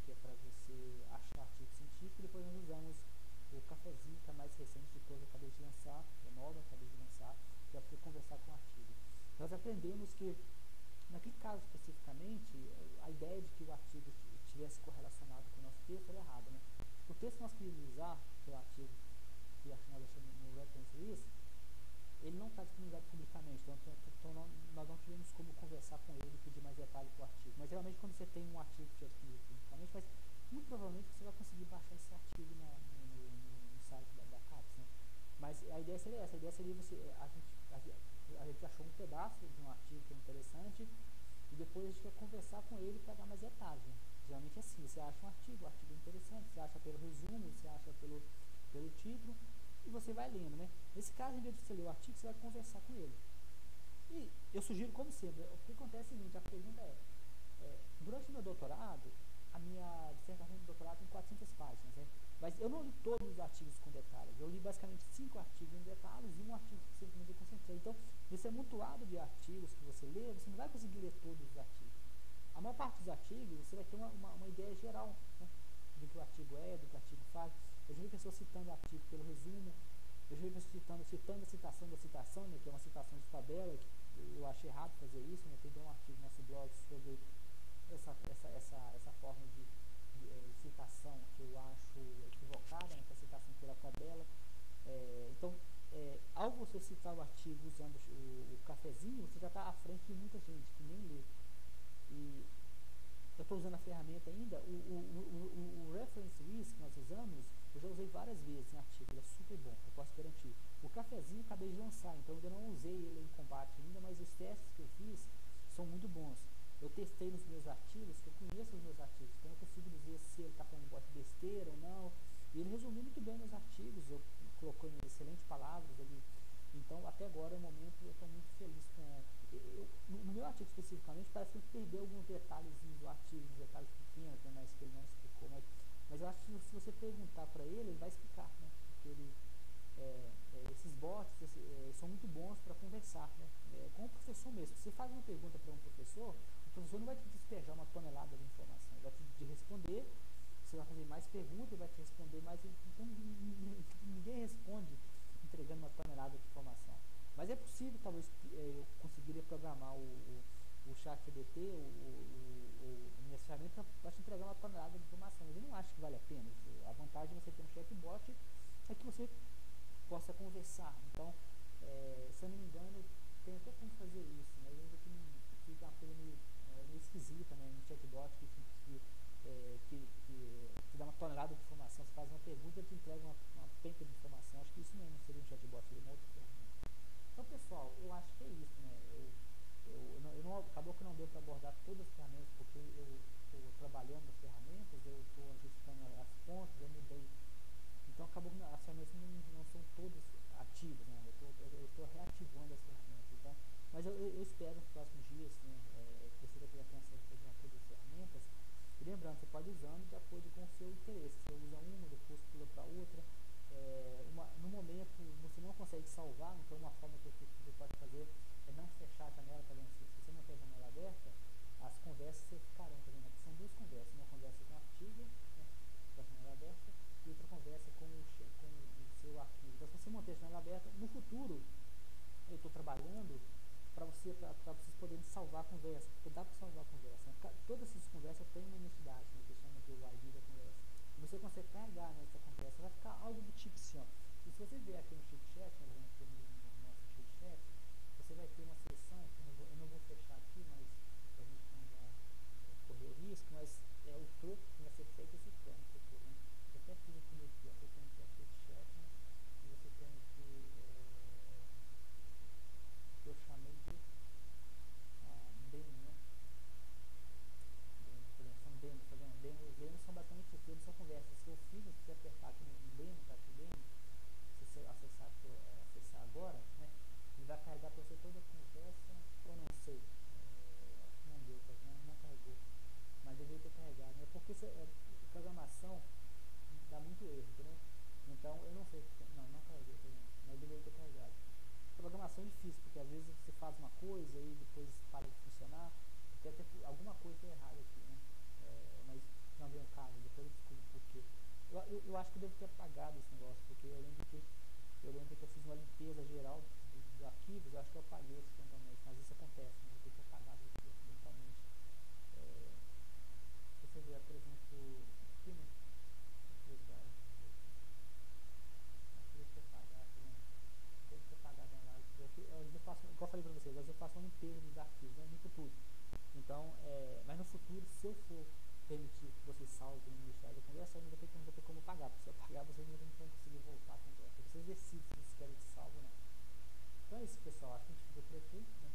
que é para você achar artigo científico, e depois nós usamos o Cafezinho, que é a mais recente de todas, eu acabei de lançar, é nova, acabei de lançar, que é para você conversar com o artigo. Nós aprendemos que, naquele caso especificamente, a ideia de que o artigo estivesse correlacionado com o nosso texto era errada, né? O texto que nós queríamos usar, que é o artigo que nós achamos no Reference List, ele não está disponibilizado publicamente, então nós não tivemos como conversar com ele e pedir mais detalhes para o artigo. Mas geralmente quando você tem um artigo que é disponível publicamente, mas muito provavelmente você vai conseguir baixar esse artigo no site da CAPES, né? Mas a ideia seria essa, a ideia seria a gente achou um pedaço de um artigo que é interessante, e depois a gente quer conversar com ele para dar mais detalhes, né? Geralmente é assim, você acha um artigo, o artigo é interessante, você acha pelo resumo, você acha pelo título, e você vai lendo, né? Nesse caso, em vez de você ler o artigo, você vai conversar com ele. E eu sugiro, como sempre, o que acontece é o seguinte, a pergunta durante o meu doutorado, a minha dissertação de doutorado tem 400 páginas, né? Mas eu não li todos os artigos com detalhes, eu li basicamente 5 artigos em detalhes e um artigo que simplesmente eu concentrei. Então, nesse amontoado de artigos que você lê, você não vai conseguir ler todos os artigos. A maior parte dos artigos, você vai ter uma ideia geral, né, do que o artigo é, do que o artigo faz. Eu já vi pessoas citando o artigo pelo resumo, eu já vi pessoas citando a citação da citação, né, que é uma citação de tabela, que eu achei errado fazer isso, né, tem um artigo no nosso blog sobre essa forma de citação que eu acho equivocada, né, que é a citação pela tabela. Então, ao você citar o artigo usando o cafezinho, você já está à frente de muita gente que nem lê. E eu estou usando a ferramenta ainda, o Reference List que nós usamos, eu já usei várias vezes em artigo, ele é super bom, eu posso garantir. O cafezinho eu acabei de lançar, então eu ainda não usei ele em combate ainda, mas os testes que eu fiz são muito bons. Eu testei nos meus artigos, que eu conheço os meus artigos, então eu consigo dizer se ele está falando besteira ou não. E ele resumiu muito bem meus artigos, eu colocou em excelentes palavras, então até agora, no momento, eu estou muito feliz com... no meu artigo especificamente, parece que ele perdeu alguns detalhezinhos do artigo, uns detalhes pequenos, né, mas que ele não explicou. Mas eu acho que se você perguntar para ele vai explicar, né? Porque esses bots são muito bons para conversar, né? Com o professor mesmo. Se você faz uma pergunta para um professor, o professor não vai te despejar uma tonelada de informação, ele vai te responder, você vai fazer mais perguntas, ele vai te responder mais. Então ninguém responde entregando uma tonelada de informação. Mas é possível, talvez, eu conseguiria programar o ChatGPT, a minha ferramenta, para te entregar uma tonelada de informação, mas eu não acho que vale a pena. A vantagem de você ter um chatbot é que você possa conversar. Então, se eu não me engano, tem até como fazer isso, mas ainda que fica uma coisa meio esquisita, né? Um chatbot que te dá uma tonelada de informação, você faz uma pergunta e te entrega uma penca de informação. Acho que isso não seria um chatbot, seria uma outra ferramenta. Então, pessoal, eu acho que é isso, né? Acabou que não deu para abordar todas as ferramentas, porque eu estou trabalhando nas ferramentas, eu estou ajustando as pontas, eu mudei. Então, acabou que as ferramentas não são todas ativas, né? Eu estou reativando as ferramentas. Então, mas eu espero nos próximos dias, né, que você já tenha acesso a todas as ferramentas. E lembrando, você pode ir usando de acordo com o seu interesse. Você usa uma, depois pula para outra. No momento você não consegue salvar, então uma forma que você pode fazer é não fechar a janela, tá vendo? Se você manter a janela aberta, as conversas ficarão, tá vendo? Aqui são duas conversas, uma conversa com o artigo, né, com a janela aberta, e outra conversa com o seu arquivo. Então, se você manter a janela aberta, no futuro eu estou trabalhando para vocês poderem salvar a conversa, porque dá para salvar a conversa, né? Todas essas conversas têm uma identidade, né, que chama de ID da conversa. E você consegue carregar nessa conversa, vai ficar algo do tipo assim, ó. E se você ver aqui no chit-chat, aqui no nosso chit-chat, você vai ter uma seleção, eu não vou fechar aqui, mas para a gente não já correr o risco, mas o troco que vai ser feito esse plano no futuro, né? Eu até fiz aqui, ó, você tem aqui a chit-chat, né? E você tem aqui que eu chamei de demo, né? São demos, tá vendo? Os demos são basicamente os demos, são conversas que eu fiz. Se você apertar aqui no demo, tá aqui o demo, se você acessar agora, né, ele vai carregar para você toda a conversa, ou não sei, acho que não deu, tá vendo? Não carregou, mas deveria ter carregado, né? Porque programação dá muito erro, entendeu? Então eu não sei, não carregou, tá vendo? Mas deveria ter carregado. Programação é difícil, porque às vezes você faz uma coisa e depois para de funcionar, porque até alguma coisa está errada aqui, né? Mas não vem o caso. eu devo ter apagado esse negócio, porque eu lembro que eu fiz uma limpeza geral dos arquivos, eu acho que eu apaguei acidentalmente, mas isso acontece, né? Eu devo ter apagado aqui acidentalmente. É, deixa eu ver, por exemplo, aqui no drive, acho que eu devo ter apagado, né? Devo ter apagado uma live. Eu faço, igual eu falei pra vocês, às vezes eu faço uma limpeza dos arquivos, né? Limpo tudo. Então, mas no futuro, se eu for permitir que vocês salvem e deixarem a conversa, eu não vou ter como pagar, porque se eu pagar, vocês não vão conseguir voltar à conversa. Vocês decidem se vocês querem que salve ou não. Então é isso, pessoal. Acho que a gente fica por aqui, né?